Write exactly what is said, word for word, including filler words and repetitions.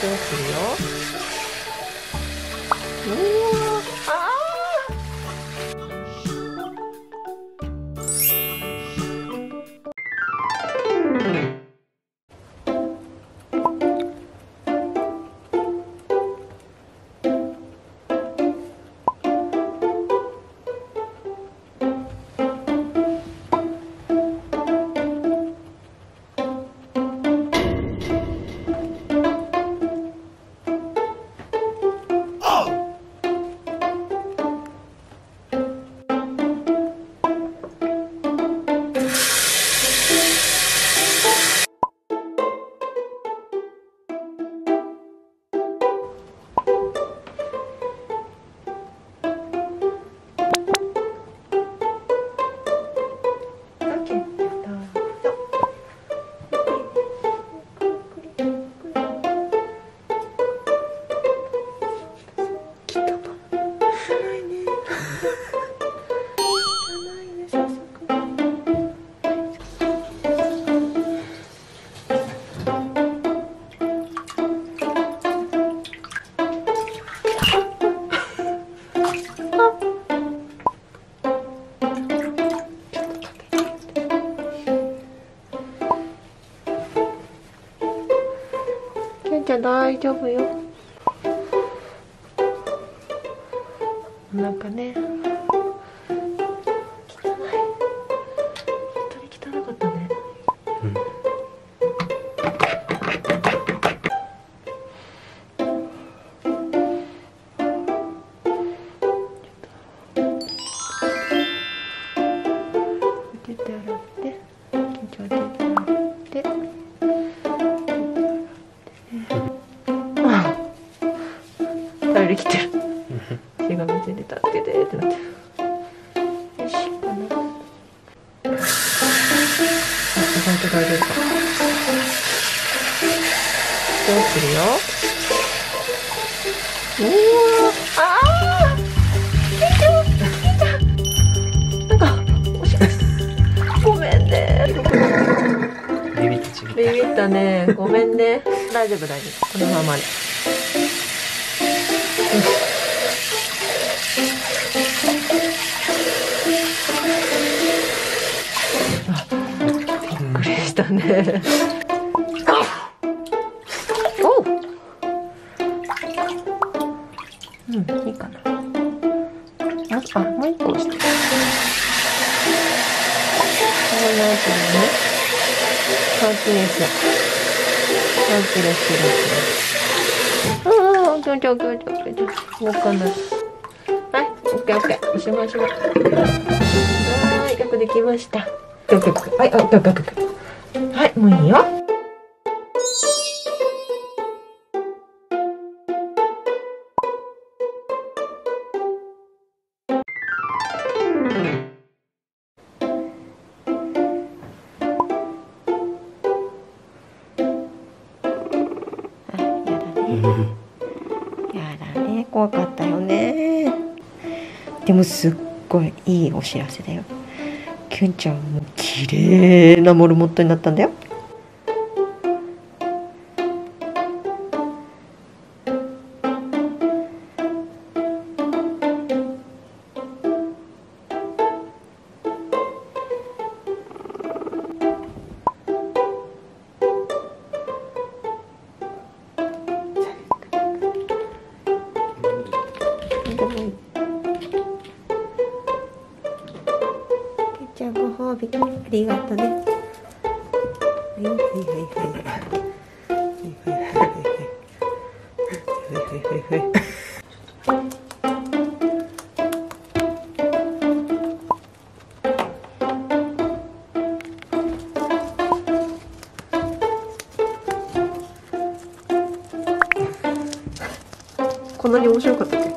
どうするよ。うわあじゃ大丈夫よ。お腹ね。汚い。本当に汚かったね。うん。手で洗って、緊張で洗って。頼りきってる。血が水に出たってでってなってる。よしかな。あ、意外と大丈夫か。どうするよ。うわああケンちゃんケンちゃんなんかおしっこごめんね。 ビビったビビったね。ごめんね。大丈夫大丈夫。このままで。びっくりしたね。おう。うん、いいかな。あ、もう一個押して。こうなってるね。ハートレス。ハートレスレス。ああ、オッケーオッケーオッケーオッケーオッケー。動かない。はい、オッケーオッケー。おしまいおしまい。はい、よくできました。オッケーオッケー。はい、オッケーオッケーオッケー。はい、もういいよ。やだね、怖かったよね。でもすっごいいいお知らせだよ。きゅんちゃんも綺麗なモルモットになったんだよ。じゃあご褒美ありがとうね。はいはいはいはいはいはいはいはいはい。こんなに面白かったっけ？